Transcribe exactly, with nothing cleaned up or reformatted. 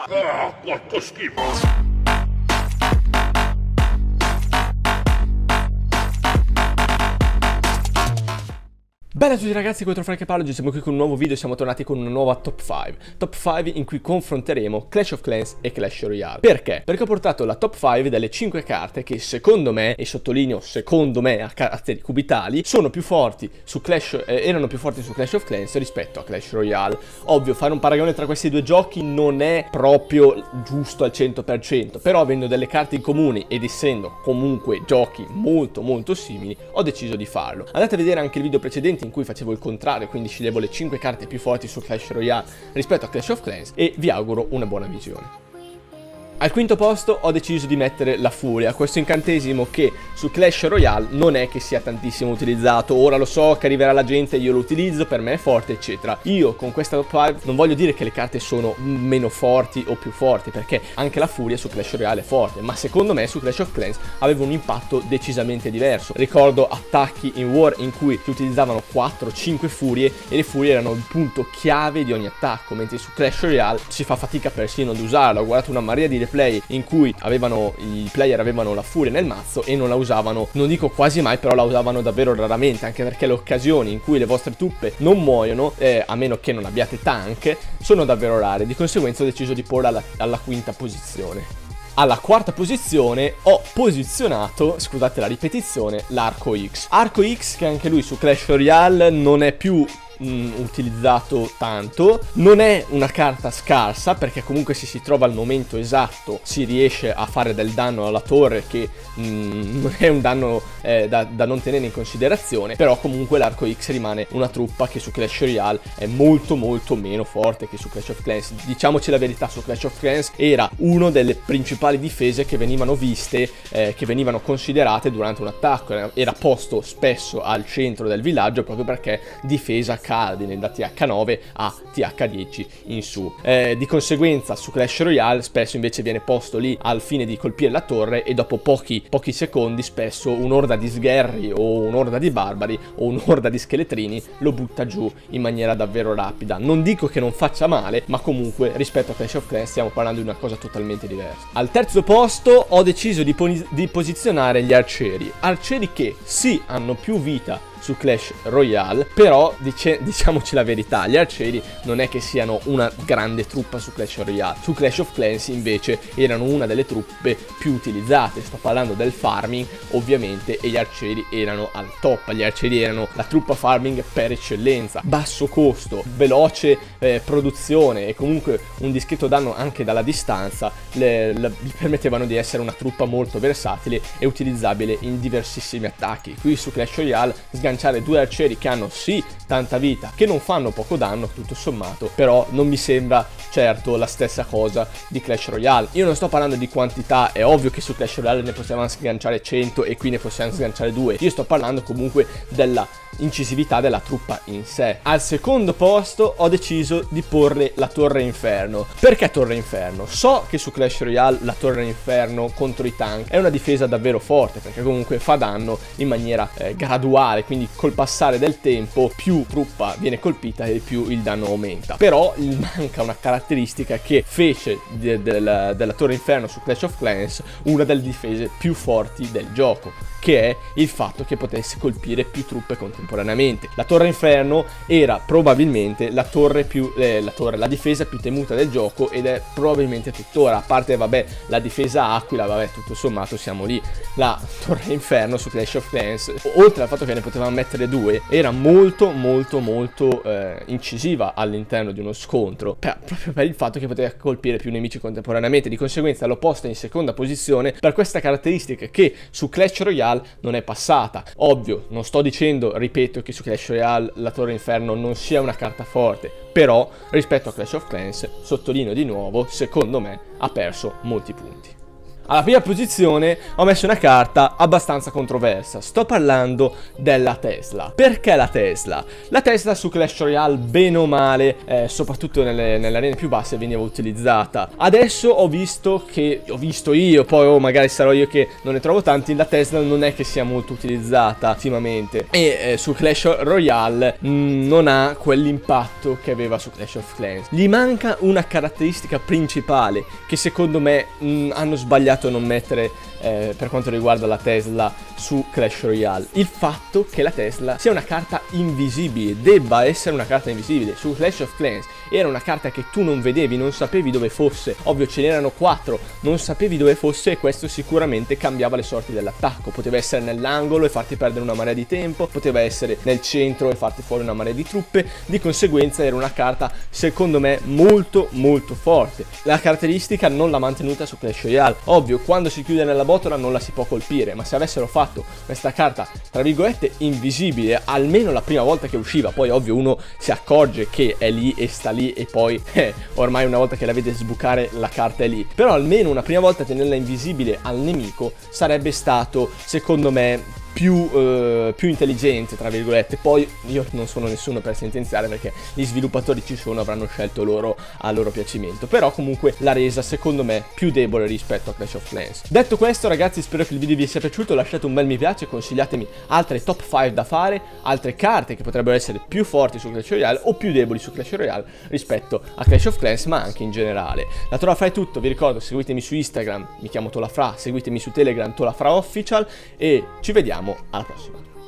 Ah, quanto schifo! Bene a tutti ragazzi, qui Frank e Paolo, oggi siamo qui con un nuovo video, siamo tornati con una nuova top cinque. Top cinque in cui confronteremo Clash of Clans e Clash Royale. Perché? Perché ho portato la top cinque delle cinque carte che secondo me, e sottolineo secondo me a caratteri cubitali, sono più forti su Clash, eh, erano più forti su Clash of Clans rispetto a Clash Royale. Ovvio, fare un paragone tra questi due giochi non è proprio giusto al cento per cento, però avendo delle carte in comune ed essendo comunque giochi molto molto simili, ho deciso di farlo. Andate a vedere anche il video precedente in cui facevo il contrario, quindi sceglievo le cinque carte più forti su Clash Royale rispetto a Clash of Clans, e vi auguro una buona visione. Al quinto posto ho deciso di mettere la Furia, questo incantesimo che su Clash Royale non è che sia tantissimo utilizzato. Ora lo so che arriverà la gente, io lo utilizzo, per me è forte eccetera. Io con questa top cinque non voglio dire che le carte sono meno forti o più forti, perché anche la Furia su Clash Royale è forte, ma secondo me su Clash of Clans aveva un impatto decisamente diverso. Ricordo attacchi in War in cui si utilizzavano quattro cinque furie e le furie erano il punto chiave di ogni attacco, mentre su Clash Royale si fa fatica persino ad usarla. Ho guardato una marea di play in cui avevano i player avevano la furia nel mazzo e non la usavano, non dico quasi mai, però la usavano davvero raramente, anche perché le occasioni in cui le vostre truppe non muoiono, eh, a meno che non abbiate tank, sono davvero rare. Di conseguenza ho deciso di porla alla, alla quinta posizione. Alla quarta posizione ho posizionato, scusate la ripetizione, l'Arco X. Arco X che anche lui su Clash Royale non è più Mm, utilizzato tanto, non è una carta scarsa perché comunque se si trova al momento esatto si riesce a fare del danno alla torre che mm, non è un danno eh, da, da non tenere in considerazione, però comunque l'Arco X rimane una truppa che su Clash Royale è molto molto meno forte che su Clash of Clans. Diciamoci la verità, su Clash of Clans era una delle principali difese che venivano viste, eh, che venivano considerate durante un attacco, era, era posto spesso al centro del villaggio proprio perché difesa cardine da T H nove a T H dieci in su. Eh, di conseguenza su Clash Royale spesso invece viene posto lì al fine di colpire la torre e dopo pochi, pochi secondi spesso un'orda di sgherri o un'orda di barbari o un'orda di scheletrini lo butta giù in maniera davvero rapida. Non dico che non faccia male, ma comunque rispetto a Clash of Clans stiamo parlando di una cosa totalmente diversa. Al terzo posto ho deciso di, di posizionare gli arcieri. Arcieri che sì hanno più vita su Clash Royale, però dice, diciamoci la verità, gli arcieri non è che siano una grande truppa su Clash Royale. Su Clash of Clans invece erano una delle truppe più utilizzate, sto parlando del farming ovviamente, e gli arcieri erano al top. Gli arcieri erano la truppa farming per eccellenza, basso costo, veloce eh, produzione e comunque un discreto danno anche dalla distanza, le, le, gli permettevano di essere una truppa molto versatile e utilizzabile in diversissimi attacchi. Qui su Clash Royale sganciare due arcieri che hanno sì tanta vita, che non fanno poco danno tutto sommato, però non mi sembra certo la stessa cosa di Clash Royale. Io non sto parlando di quantità, è ovvio che su Clash Royale ne possiamo sganciare cento e qui ne possiamo sganciare due, io sto parlando comunque della incisività della truppa in sé. Al secondo posto ho deciso di porre la Torre Inferno. Perché Torre Inferno? So che su Clash Royale la Torre Inferno contro i tank è una difesa davvero forte, perché comunque fa danno in maniera eh, graduale, quindi col passare del tempo più truppa viene colpita e più il danno aumenta. Però manca una caratteristica che fece de de della Torre Inferno su Clash of Clans una delle difese più forti del gioco, che è il fatto che potesse colpire più truppe contemporaneamente. La Torre Inferno era probabilmente la torre più eh, la torre, la difesa più temuta del gioco, ed è probabilmente tuttora, a parte vabbè la difesa Aquila, vabbè tutto sommato siamo lì. La Torre Inferno su Clash of Clans, oltre al fatto che ne potevamo mettere due, era molto molto molto eh, incisiva all'interno di uno scontro, per, proprio per il fatto che poteva colpire più nemici contemporaneamente. Di conseguenza l'ho posta in seconda posizione per questa caratteristica che su Clash Royale non è passata. Ovvio, non sto dicendo, ripeto, che su Clash Royale la Torre Inferno non sia una carta forte, però rispetto a Clash of Clans, sottolineo di nuovo, secondo me ha perso molti punti. Alla prima posizione ho messo una carta abbastanza controversa. Sto parlando della Tesla. Perché la Tesla? La Tesla su Clash Royale, bene o male, eh, soprattutto nelle, nelle arene più basse, veniva utilizzata. Adesso ho visto che, ho visto io, poi oh, magari sarò io che non ne trovo tanti, la Tesla non è che sia molto utilizzata ultimamente. E eh, su Clash Royale mh, non ha quell'impatto che aveva su Clash of Clans. Gli manca una caratteristica principale che secondo me mh, hanno sbagliato a non mettere eh, per quanto riguarda la Tesla su Clash Royale. Il fatto che la Tesla sia una carta invisibile, debba essere una carta invisibile. Su Clash of Clans era una carta che tu non vedevi, non sapevi dove fosse. Ovvio, ce n'erano quattro, non sapevi dove fosse, e questo sicuramente cambiava le sorti dell'attacco. Poteva essere nell'angolo e farti perdere una marea di tempo, poteva essere nel centro e farti fuori una marea di truppe. Di conseguenza era una carta secondo me molto molto forte. La caratteristica non l'ha mantenuta su Clash Royale. Ovvio, quando si chiude nella botola non la si può colpire, ma se avessero fatto questa carta tra virgolette invisibile almeno la prima volta che usciva, poi ovvio uno si accorge che è lì e sta lì e poi eh, ormai una volta che la vede sbucare la carta è lì, però almeno una prima volta tenerla invisibile al nemico sarebbe stato secondo me più, eh, più intelligente tra virgolette. Poi io non sono nessuno per sentenziare, perché gli sviluppatori ci sono, avranno scelto loro a loro piacimento, però comunque l'ha resa secondo me più debole rispetto a Clash of Clans. Detto questo ragazzi, spero che il video vi sia piaciuto, lasciate un bel mi piace, consigliatemi altre top cinque da fare, altre carte che potrebbero essere più forti su Clash Royale o più deboli su Clash Royale rispetto a Clash of Clans, ma anche in generale. Da Tolafra è tutto, vi ricordo, seguitemi su Instagram, mi chiamo Tolafra, seguitemi su Telegram Tolafra Official e ci vediamo alla prossima.